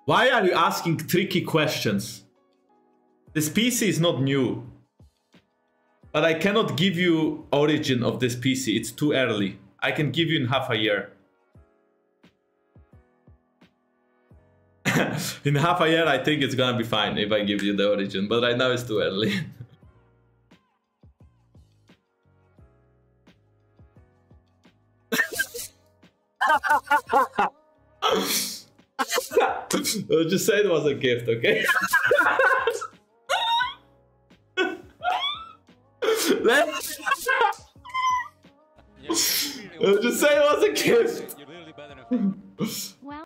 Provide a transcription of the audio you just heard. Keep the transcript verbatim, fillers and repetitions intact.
Why are you asking tricky questions? This P C is not new. But I cannot give you origin of this P C. It's too early. I can give you in half a year. In half a year, I think it's gonna be fine if I give you the origin. But right now, it's too early. I'll just say it was a gift, okay? Let's I'll just say it was a gift.